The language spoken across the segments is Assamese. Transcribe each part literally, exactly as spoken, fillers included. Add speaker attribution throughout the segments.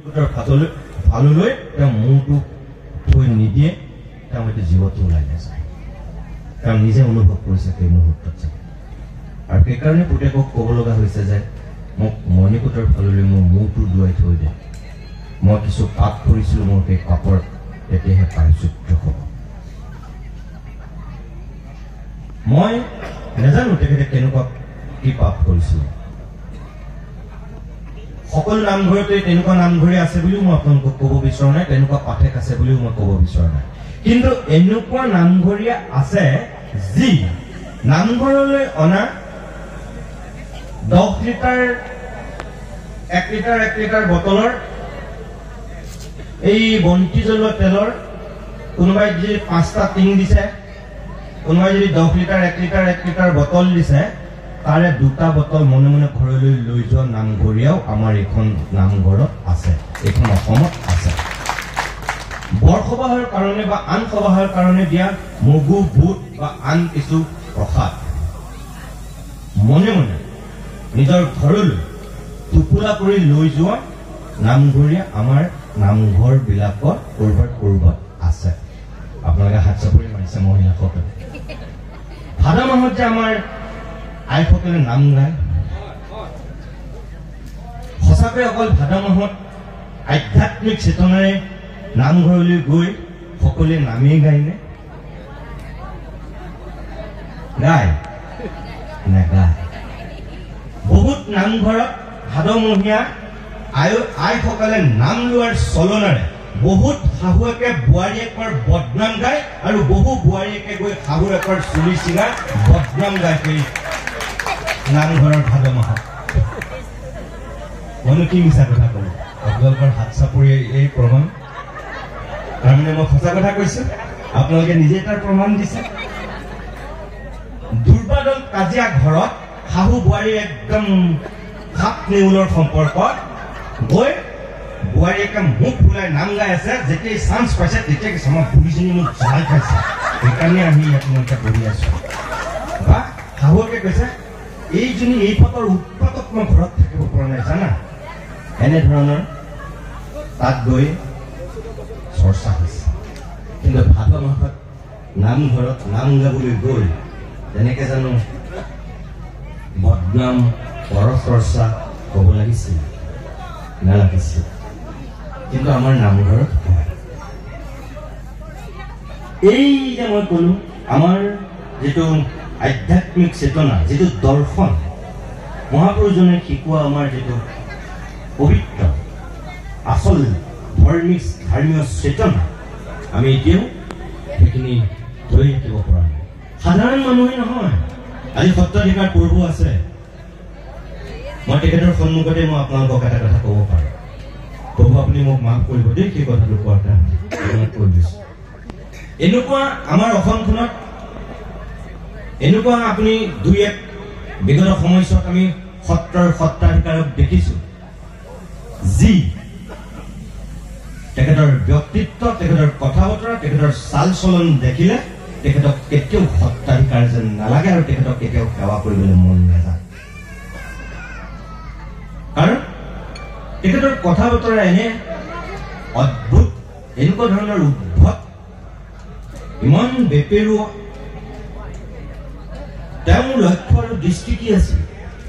Speaker 1: মণিকূটৰ ফাটলৈ ফাললৈ তেওঁ মূৰটো থৈ নিদিয়ে, তেওঁ এতিয়া জীৱটো ওলাই নাযায়। তেওঁ নিজে অনুভৱ কৰিছে সেই মুহূৰ্তত যায়। আৰু সেইকাৰণে পুতেকক ক'ব লগা হৈছে যে মোক মণিকূটৰ ফাললৈ মোৰ মূৰটো দুৱাই থৈ দিয়ে, মই কিছু পাপ কৰিছিলোঁ, মোৰ সেই পাপৰ তেতিয়াহে প্ৰায়শ্চিত্ত হ'ব। মই নাজানো তেখেতে কেনেকুৱা কি পাপ কৰিছিল। সকলো নামঘৰতে তেনেকুৱা নামঘৰে আছে বুলিও মই আপোনালোকক ক'ব বিচৰা নাই, তেনেকুৱা পাঠক আছে বুলিও মই ক'ব বিচৰা নাই। কিন্তু এনেকুৱা নামঘৰীয়া আছে যি নামঘৰলৈ অনা দহ লিটাৰ এক লিটাৰ এক লিটাৰ বটলৰ এই বন্তি জ্বলোৱা তেলৰ কোনোবাই যদি পাঁচটা টিং দিছে, কোনোবাই যদি দহ লিটাৰ এক লিটাৰ এক লিটাৰ বটল দিছে, তাৰে দুটা বটল মনে মনে ঘৰলৈ লৈ যোৱা নামঘৰীয়াও আমাৰ এইখন নামঘৰত আছে, এইখন অসমত আছে। বৰসবাহৰ কাৰণে বা আন সবাহৰ কাৰণে দিয়া মগু বুট বা আন কিছু প্ৰসাদ মনে মনে নিজৰ ঘৰলৈ টোপোলা কৰি লৈ যোৱা নামঘৰীয়া আমাৰ নামঘৰ বিলাকত কৰবাত কৰবাত আছে। আপোনালোকে হাত চাপৰি মাৰিছে মহিলাসকলে। ভাদ মাহত যে আমাৰ আইসকলে নাম গায়, সঁচাকৈ অকল ভাদ মাহত আধ্যাত্মিক চেতনাৰে নামঘৰলৈ গৈ সকলোৱে নামেই গায়নে? গায় নাগায়। বহুত নামঘৰত ভাদমহীয়া আই আইসকলে নাম লোৱাৰ চলনাৰে বহুত শাহুৱেকে বোৱাৰীয়েকৰ বদনাম গায়, আৰু বহু বোৱাৰীয়েকে গৈ শাহুৱেকৰ চুলি চিঙাৰ বদনাম গায় সেই নামঘৰৰ ভাদ মাহত। মইনো কি মিছা কথা কলো? আপোনালোকৰ হাত চাপৰি এই প্ৰমাণ। তাৰমানে মই সঁচা কথা কৈছো, আপোনালোকে নিজে তাৰ প্ৰমাণ দিছে। দুৰ্বাদল কাজিয়া ঘৰত শাহু বোৱাৰী একদম সাপ নেউলৰ সম্পৰ্কত গৈ বোৱাৰীয়েকে মুখ ফুলাই নাম গাই আছে, যেতিয়াই চান্স পাইছে তেতিয়াই কৈছে আমাৰ বুঢ়ীজনী মোক জ্বাল খাইছে, সেইকাৰণে আমি ইয়াত মই এতিয়া বহি আছো। বা শাহুৱেকে কৈছে এইজনী এই পাতৰ উৎপাতত মই ঘৰত থাকিব পৰা নাই জানা। এনেধৰণৰ তাত গৈ চৰ্চা হৈছে। কিন্তু ভাদ মাহত নামঘৰত নাম গাবলৈ গৈ যেনেকে জানো বদনাম পৰ চৰ্চা ক'ব লাগিছিল, নালাগিছিল। কিন্তু আমাৰ নামঘৰত এই যে মই কলো আমাৰ যিটো আধ্যাত্মিক চেতনা, যিটো দৰ্শন, মহাপুৰুষজনে শিকোৱা আমাৰ যিটো পবিত্ৰ আচল ধৰ্মিক ধৰ্মীয় চেতনা, আমি এতিয়াও সেইখিনি ধৰি ৰাখিব পৰা নাই। সাধাৰণ মানুহে নহয়। আজি সত্ৰাধিকাৰ পৰ্ব আছে, মই তেখেতৰ সন্মুখতে মই আপোনালোকক এটা কথা ক'ব পাৰো। প্ৰভু আপুনি মোক মাফ কৰিব দেই সেই কথাটো কোৱাৰ কাৰণে কৈ দিছো। এনেকুৱা আমাৰ অসমখনত এনেকুৱা আপুনি দুই এক বিগত সময়ছোৱাত আমি সত্ৰৰ সত্ৰাধিকাৰক দেখিছো, যি তেখেতৰ ব্যক্তিত্ব, তেখেতৰ কথা বতৰা, তেখেতৰ চাল চলন দেখিলে তেখেতক কেতিয়াও সত্ৰাধিকাৰ যেন নালাগে, আৰু তেখেতক কেতিয়াও সেৱা কৰিবলৈ মন নাযায়। কাৰণ তেখেতৰ কথা বতৰা এনে অদ্ভুত, এনেকুৱা ধৰণৰ উদ্ভট, ইমান বেপেৰুৱা। তেওঁৰ লক্ষ্য আৰু দৃষ্টি কি আছিল?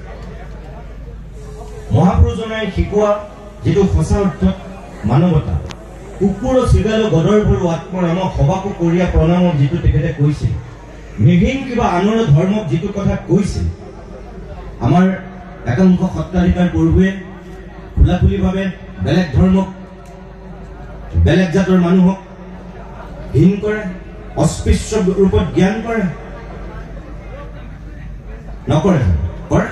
Speaker 1: মহাপুৰুষজনে শিকোৱা যিটো সঁচা অৰ্থত মানৱতা, কুকুৰ চিগালো গদৰ ভৰো আত্মৰামক সবাকো কৰিয়া প্ৰণামক যিটো তেখেতে কৈছিল, নিভিন কিবা আনৰ ধৰ্মক যিটো কথা কৈছিল, আমাৰ একাংশ সত্ৰাধিকাৰ পূৰ্বে খোলাখুলিভাৱে বেলেগ ধৰ্মক, বেলেগ জাতৰ মানুহক হীন কৰে, অস্পৃশ্য ৰূপত জ্ঞান কৰে, নকৰে কৰে।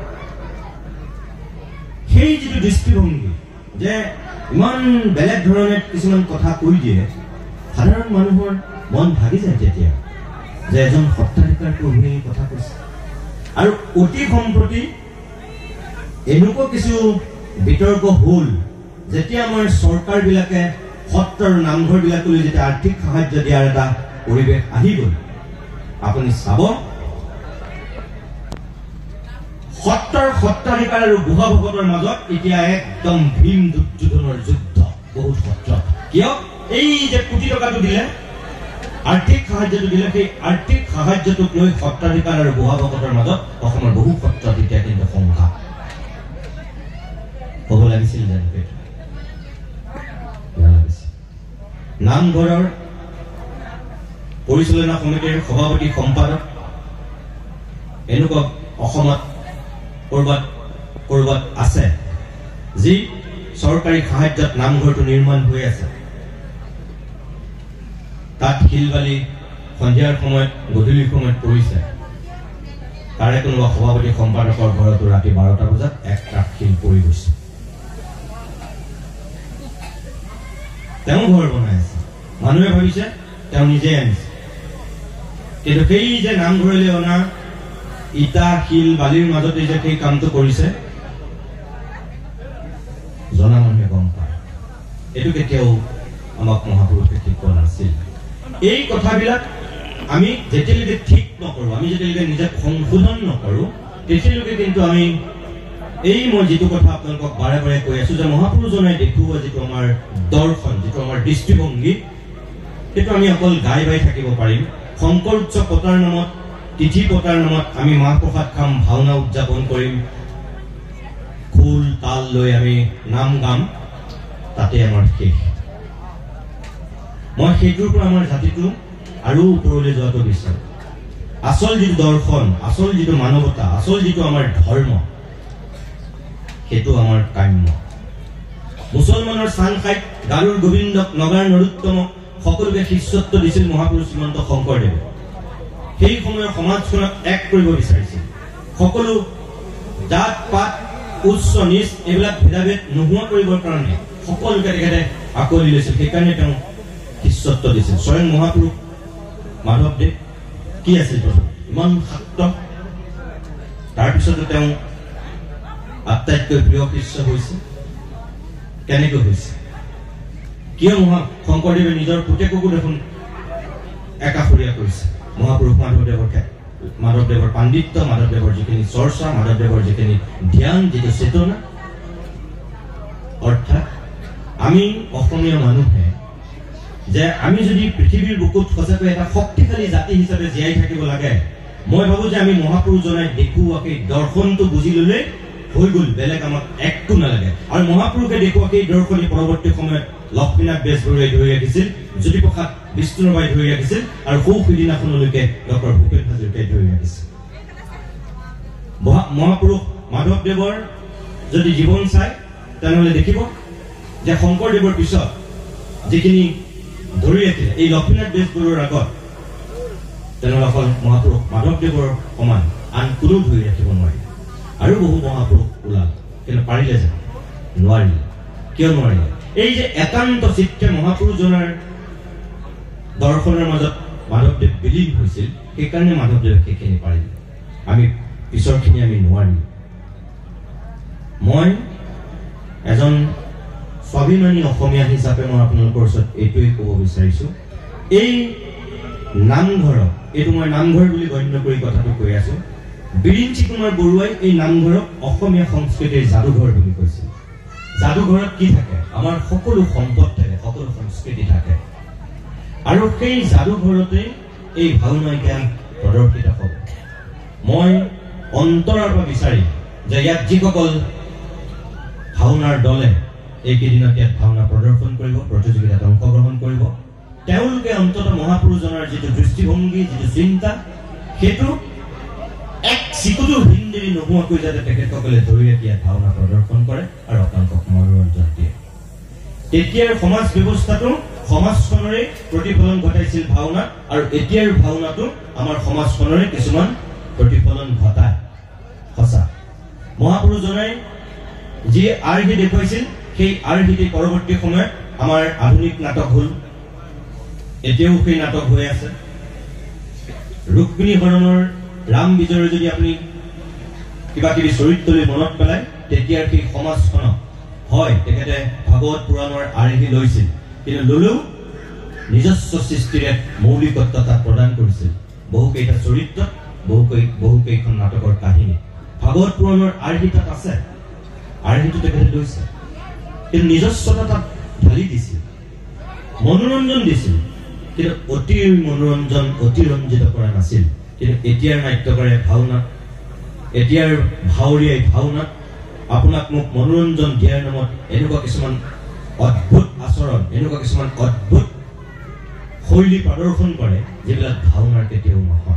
Speaker 1: সেই যিটো দৃষ্টিভংগী যে ইমান বেলেগ ধৰণে কিছুমান কথা কৈ দিয়ে, সাধাৰণ মানুহৰ মন ভাগি যায় তেতিয়া যে এজন সত্ৰাধিকাৰ প্ৰভুৱে এই কথা কৈছে। আৰু অতি সম্প্ৰতি এনেকুৱা কিছু বিতৰ্ক হ'ল, যেতিয়া আমাৰ চৰকাৰবিলাকে সত্ৰ আৰু নামঘৰবিলাকলৈ যেতিয়া আৰ্থিক সাহায্য দিয়াৰ এটা পৰিৱেশ আহি গ'ল, আপুনি চাব সত্ৰৰ সত্ৰাধিকাৰ আৰু বুঢ়া ভকতৰ মাজত এতিয়া একদম ভীম দুৰ্যোধনৰ যুদ্ধ। কিয় এই যে কোটি টকাটো দিলে আৰ্থিক সাহায্যটো দিলে সেই আৰ্থিক সাহায্যটোক লৈ সত্ৰাধিকাৰ আৰু বুঢ়া ভকতৰ মাজত অসমৰ বহু সত্ৰত এতিয়া কিন্তু সংঘাত হ'ব লাগিছিল জানো নামঘৰৰ পৰিচালনা সমিতিৰ সভাপতি সম্পাদক এনেকুৱা অসমত কৰবাত কৰবাত আছে যি চৰকাৰী সাহায্যত নামঘৰটো নিৰ্মাণ হৈ আছে তাত শিলবালি সন্ধিয়াৰ সময়ত গধূলিৰ সময়ত পৰিছে তাৰে কোনোবা সভাপতি সম্পাদকৰ ঘৰতো ৰাতি বাৰটা বজাত এক ট্ৰাক শিল পৰি গৈছে তেওঁ ঘৰ বনাই আছে মানুহে ভাবিছে তেওঁ নিজে আনিছে কিন্তু সেই যে নামঘৰলৈ অনা ইটা শিল বালিৰ মাজতে যে সেই কামটো কৰিছে জনা মানুহে গম পায় এইটো কেতিয়াও আমাক মহাপুৰুষে ঠিক কৰা নাছিল এই কথাবিলাক আমি যেতিয়ালৈকে ঠিক নকৰোঁ আমি যেতিয়ালৈকে নিজে সংশোধন নকৰোঁ তেতিয়ালৈকে কিন্তু আমি এই মই যিটো কথা আপোনালোকক বাৰে বাৰে কৈ আছো যে মহাপুৰুষজনে দেখুওৱা যিটো আমাৰ দৰ্শন যিটো আমাৰ দৃষ্টিভংগী সেইটো আমি অকল গাই বাই থাকিব পাৰিম শংকৰ উৎসৱ পতাৰ নামত তিথি পতাৰ নামত আমি মাহ প্ৰসাদ খাম ভাওনা উদযাপন কৰিম খোল তাল লৈ আমি নাম গাম তাতে আমাৰ শেষ মই সেইটোৰ পৰা আমাৰ জাতিটো আৰু ওপৰলৈ যোৱাটো বিচাৰোঁ আচল যিটো দৰ্শন আচল যিটো মানৱতা আচল যিটো আমাৰ ধৰ্ম সেইটো আমাৰ কাম্য মুছলমানৰ চান খাইত গাৰুৰ গোবিন্দক নগাৰ নৰোত্তমক সকলোকে শিষ্যত্ব দিছিল মহাপুৰুষ শ্ৰীমন্ত শংকৰদেৱে সেই সময়ৰ সমাজখনক এক কৰিব বিচাৰিছিল সকলো জাত পাত উচ্চ নিচ এইবিলাক ভেদাভেদ নোহোৱা কৰিবৰ কাৰণে সকলোকে তেখেতে আকোৱালি লৈছিল সেইকাৰণে তেওঁ শিষ্যত্ব দিছিল স্বয়ং মহাপুৰুষ মাধৱদেৱ কি আছিল ইমান শাক্ত তাৰপিছতো তেওঁ আটাইতকৈ প্ৰিয় শিষ্য হৈছে কেনেকৈ হৈছে কিয় মহা শংকৰদেৱে নিজৰ পুতেককো দেখোন একাষৰীয়া কৰিছে মহাপুৰুষ মাধৱদেৱৰ মাধৱদেৱৰ পাণ্ডিত্য মাধৱদেৱৰ যিখিনি চৰ্চা মাধৱদেৱৰ যিখিনি ধ্যান যিটো চেতনা অৰ্থাৎ আমি অসমীয়া মানুহে যে আমি যদি পৃথিৱীৰ বুকুত সঁচাকৈ এটা শক্তিশালী জাতি হিচাপে জীয়াই থাকিব লাগে মই ভাবো যে আমি মহাপুৰুষজনাই দেখুওৱা সেই দৰ্শনটো বুজি ল'লে হৈ গ'ল বেলেগ আমাক একো নালাগে আৰু মহাপুৰুষে দেখুওৱা সেই দৰ্শনী পৰৱৰ্তী সময়ত লক্ষ্মীনাথ বেজবৰুৱাই ধৰি ৰাখিছিল জ্যোতিপ্ৰসাদ বিষ্ণুৰাভাই ধৰি ৰাখিছিল আৰু সৌ সিদিনাখনলৈকে ডক্টৰ ভূপেন হাজৰিকাই ধৰি ৰাখিছিল মহাপুৰুষ মাধৱদেৱৰ যদি জীৱন চাই তেনেহ'লে দেখিব যে শংকৰদেৱৰ পিছত যিখিনি ধৰি ৰাখিলে এই লক্ষ্মীনাথ বেজবৰুৱাৰ আগত তেনেহ'লে অকল মহাপুৰুষ মাধৱদেৱৰ সমান আন কোনো ধৰি ৰাখিব নোৱাৰে আৰু বহু মহাপুৰুষ ওলাল কিন্তু পাৰিলে যে নোৱাৰিলে কিয় নোৱাৰিলে এই যে একান্ত চিত্তে মহাপুৰুষজনাৰ দৰ্শনৰ মাজত মাধৱদেৱ বিলীন হৈছিল সেইকাৰণে মাধৱদেৱে সেইখিনি পাৰিলে আমি পিছৰখিনি আমি নোৱাৰিম মই এজন স্বাভিমানী অসমীয়া হিচাপে মই আপোনালোকৰ ওচৰত এইটোৱেই ক'ব বিচাৰিছোঁ এই নামঘৰক এইটো মই নামঘৰ বুলি গণ্য কৰি কথাটো কৈ আছোঁ বিৰিঞ্চি কুমাৰ বৰুৱাই এই নামঘৰক অসমীয়া সংস্কৃতিৰ যাদুঘৰ বুলি কৈছিল যাদুঘৰত কি থাকে আমাৰ সকলো সম্পদ থাকে সকলো সংস্কৃতি থাকে আৰু সেই যাদুঘৰতে এই ভাওনা জ্ঞান প্ৰদৰ্শিত হ'ব মই অন্তৰৰ পৰা বিচাৰিম যে ইয়াত যিসকল ভাওনাৰ দলে এইকেইদিনত ইয়াত ভাওনা প্ৰদৰ্শন কৰিব প্ৰতিযোগিতাত অংশগ্ৰহণ কৰিব তেওঁলোকে অন্তত মহাপুৰুষজনাৰ যিটো দৃষ্টিভংগী যিটো চিন্তা সেইটো এক চিকুটো হিন্দিৰি নোহোৱাকৈ যাতে তেখেতসকলে ধৰি ৰাখি ইয়াত ভাওনা প্ৰদৰ্শন কৰে আৰু আপোনালোকক মনোৰঞ্জন দিয়ে তেতিয়াৰ সমাজ ব্যৱস্থাটো সমাজখনৰে প্ৰতিফলন ঘটাইছিল ভাওনাত আৰু এতিয়াৰ ভাওনাটো আমাৰ সমাজখনৰে কিছুমান প্ৰতিফলন ঘটায় সঁচা মহাপুৰুষজনাই যি আৰ্হি দেখুৱাইছিল সেই আৰ্হিটি পৰৱৰ্তী সময়ত আমাৰ আধুনিক নাটক হ'ল এতিয়াও সেই নাটক হৈ আছে ৰুক্মিণী হৰণৰ ৰাম বিজয়ৰ যদি আপুনি কিবা কিবি চৰিত্ৰলৈ মনত পেলায় তেতিয়াৰ সেই সমাজখনক হয় তেখেতে ভাগৱত পুৰাণৰ আৰ্হি লৈছিল কিন্তু ল'লেও নিজস্ব সৃষ্টিৰে মৌলিকত্ব তাত প্ৰদান কৰিছিল বহুকেইটা চৰিত্ৰত বহুকেই বহুকেইখন নাটকৰ কাহিনী ভাগৱত পুৰাণৰ আৰ্হি তাত আছে আৰ্হিটো তেখেতে লৈছে কিন্তু নিজস্বতা তাত ঢালি দিছিল মনোৰঞ্জন দিছিল, কিন্তু অতি মনোৰঞ্জন অতিৰঞ্জিত কৰা নাছিল। কিন্তু এতিয়াৰ নাট্যকাৰে ভাওনা, এতিয়াৰ ভাৱৰীয়াই ভাওনাত আপোনাক মোক মনোৰঞ্জন দিয়াৰ নামত এনেকুৱা কিছুমান অদ্ভুত আচৰণ, এনেকুৱা কিছুমান অদ্ভুত শৈলী প্ৰদৰ্শন কৰে যিবিলাক ভাওনাৰ কেতিয়াও নহয়।